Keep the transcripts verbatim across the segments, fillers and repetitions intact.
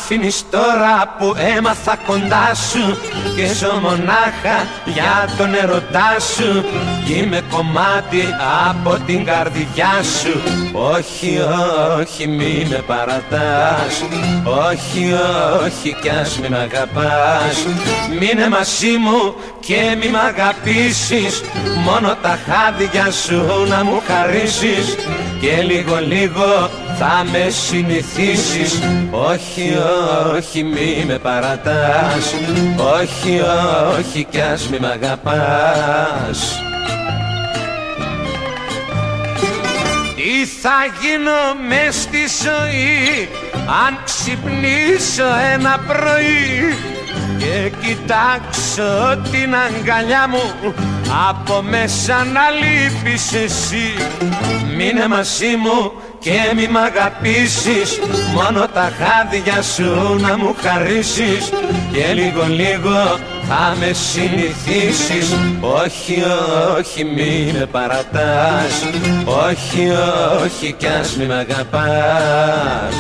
αφήνεις τώρα που έμαθα κοντά σου και ζω μονάχα για τον ερωτά σου κι είμαι κομμάτι από την καρδιά σου. Όχι, όχι, μη με παρατάς, όχι, όχι, κι ας μη μ' αγαπάς. Μείνε μαζί μου και μη μ' αγαπήσεις, μόνο τα χάδια σου να μου χαρίσεις και λίγο λίγο θα με συνηθίσεις. Όχι, όχι, μη με παρατάς, όχι, όχι, κι ας μη μ' αγαπάς. Τι θα γίνω μες στη ζωή αν ξυπνήσω ένα πρωί και κοιτάξω την αγκαλιά μου από μέσα να λείπεις εσύ. Μείνε μαζί μου και μη μ' αγαπήσεις, μόνο τα χάδια σου να μου χαρίσεις και λίγο λίγο θα με συνηθίσεις. Όχι, όχι, μη με παρατάς, όχι, όχι, κι ας μη μ' αγαπάς.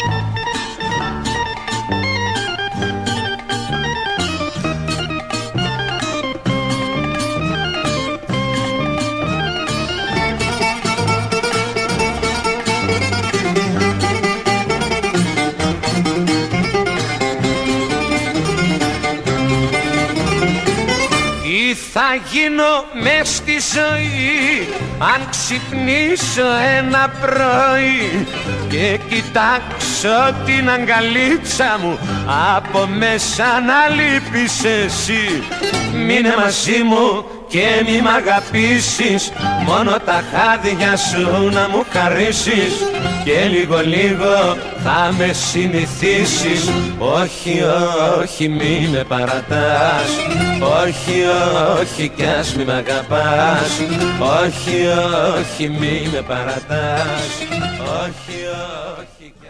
Τι θα γίνω μες στη ζωή αν ξυπνήσω ένα πρωί και κοιτάξω την αγκαλίτσα μου από μέσα να λείπεις εσύ. Μείνε μαζί μου και μη μ' αγαπήσεις, μόνο τα χάδια σου να μου χαρίσεις και λίγο λίγο θα με συνηθίσεις. Όχι, όχι, μη με παρατάς, όχι, όχι, κι ας μη μ' αγαπάς. Όχι, όχι, μη με παρατάς, όχι, όχι.